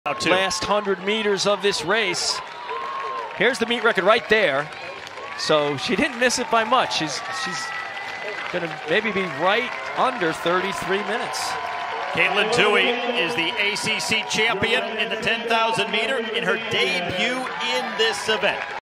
Last 100 meters of this race. Here's the meet record right there. So she didn't miss it by much. She's going to maybe be right under 33 minutes. Katelyn Tuohy is the ACC champion in the 10,000 meter in her debut in this event.